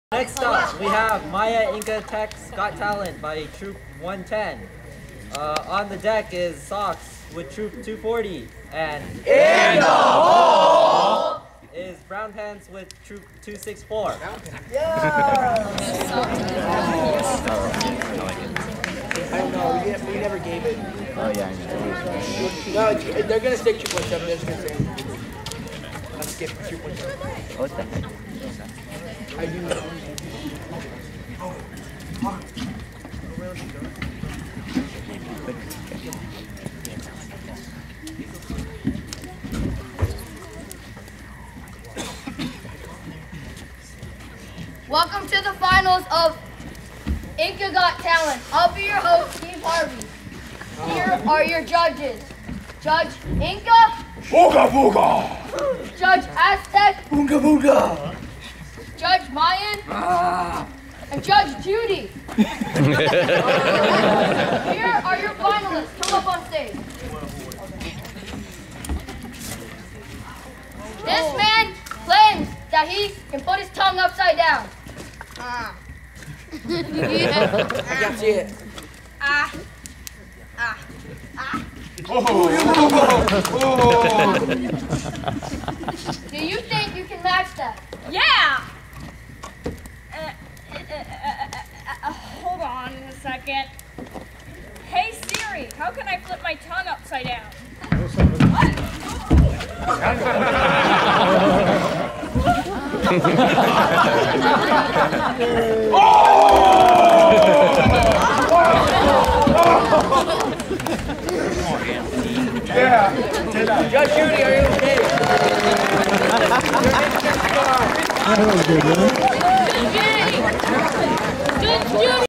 Next up, we have Maya Inca Tech's Got Talent by Troop 110. On the deck is Sox with Troop 240, and in the hole is Brown Pants with Troop 264. Yeah! I don't know, we never gave it. Oh yeah, I know. No, they're gonna stick 2.7, they're just gonna say. Let's skip 2.7. What the heck? I do know. Welcome to the finals of Inca Got Talent. I'll be your host, Steve Harvey. Here are your judges. Judge Inca. Booga booga! Judge Aztec. Booga booga! Judge Mayan. And Judge Judy. Here are your finalists. Come up on stage. This man claims that he can put his tongue upside down. I can't see it. Do you think you can match that? Yeah! Hold on a second. Hey Siri, how can I flip my tongue upside down? Yeah. Judge Judy, are you okay? Judge Judy! Judge Judy!